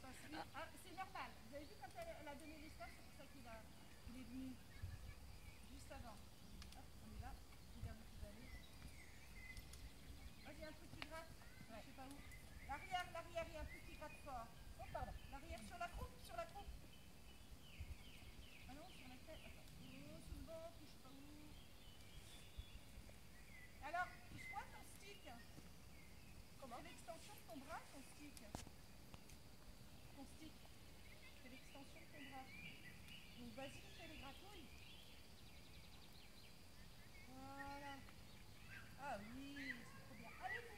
Ah, c'est normal. Vous avez vu quand elle a donné l'histoire, c'est pour ça qu'il est venu juste avant. Hop, on y va. Regarde où tu vas aller. Vas-y, un truc qui gratte. Ouais. Je sais pas où. L'arrière, il y a un truc qui gratte fort. Oh, pardon. L'arrière, sur la croupe, sur la croupe. Ah non, sur la tête. Attends. Oh, sous le banc, touche pas où. Alors, touche-moi ton stick. Comment? C'est l'extension de ton bras, ton stick. Ton stick. C'est l'extension de ton bras. Donc vas-y, fais les gratouilles. Voilà. Ah oui, c'est trop bien. Allez,